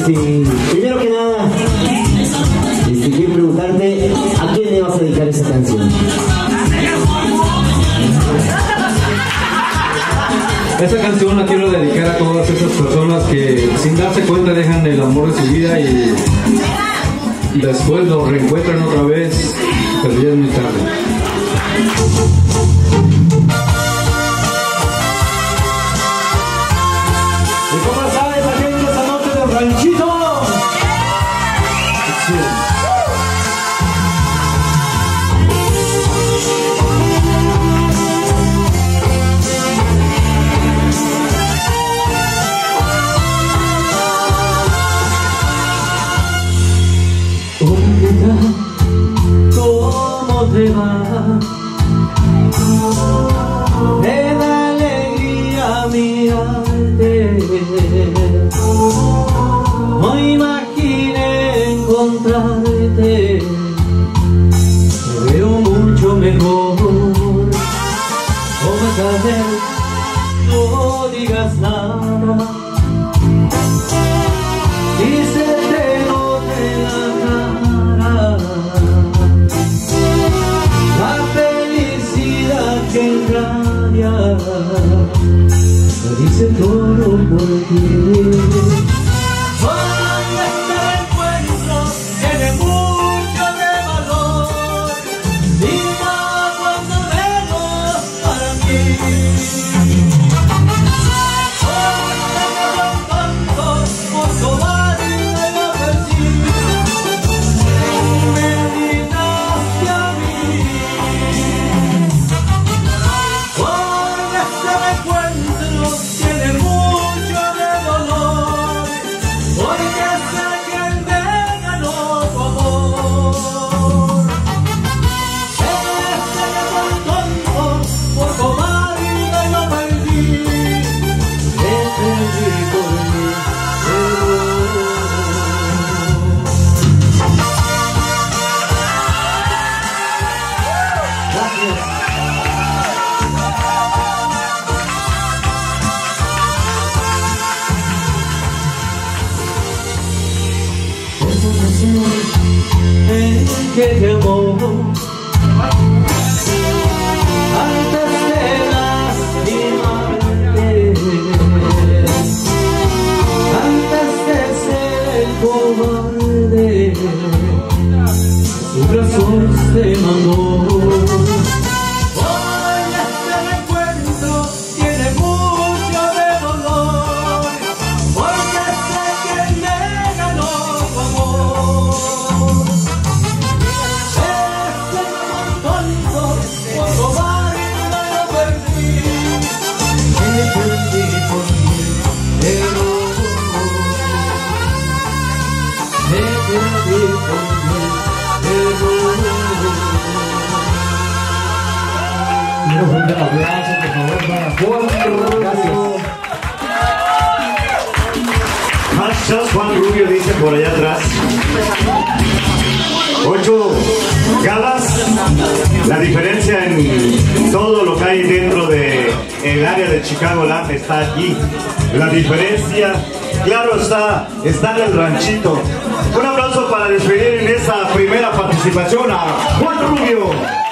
Primero que nada, quiero preguntarte a quién le vas a dedicar esa canción. Esta canción la quiero dedicar a todas esas personas que sin darse cuenta dejan el amor de su vida y después lo reencuentran otra vez, pero ya es muy tarde. ¿Y cómo sabes la gente esa noche del ranchito? Sí. ¿Cómo te va? Me da alegría mirarte. No imaginé encontrarte. Te veo mucho mejor. ¿Cómo estás? No digas nada. Y se te nota en la cara la felicidad que engaña, me dice todo por ti. Hoy este encuentro tiene mucho de valor y más cuando menos para mí. Que te amó antes de lastimarte, antes de ser el cobarde, su corazón se mandó. Hoy este reencuentro tiene mucho de dolor, porque sé que me ganó tu amor. Un aplauso, por favor, para Juan. Gracias. Hashtag Juan Rubio dice por allá atrás. 8 galas. La diferencia en todo lo que hay dentro del área de Chicagoland está aquí. La diferencia, claro está en el ranchito. Un aplauso para despedir en esa primera participación a Juan Rubio.